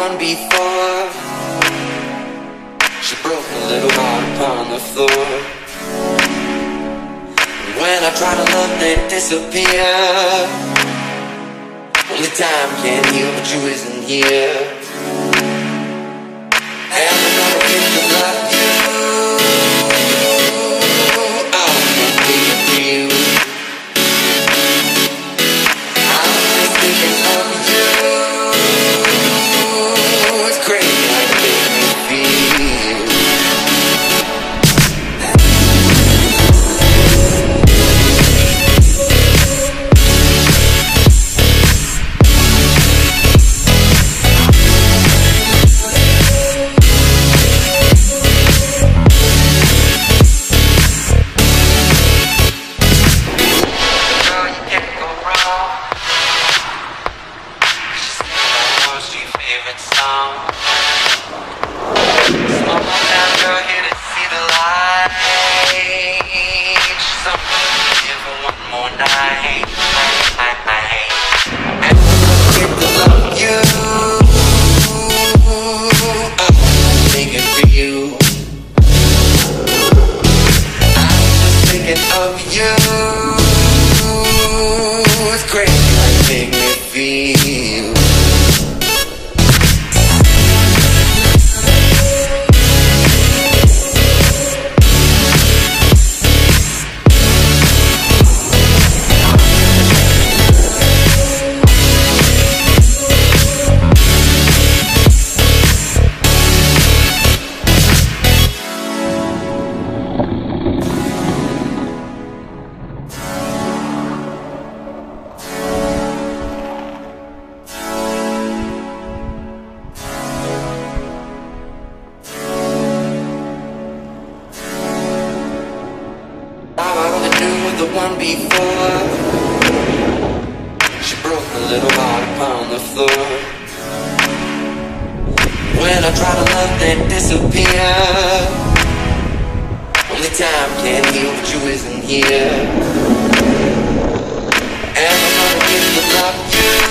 one before. She broke a little heart upon the floor. When I try to love, they disappear. Only time can heal, but you isn't here. And I'm gonna get to love you. I'm gonna be with you. I'm just thinking of you. It's crazy how you make me feel. The one before. She broke a little heart upon the floor. When I try to love, they disappear. Only time can heal, but you isn't here. And I'm gonna get to love you.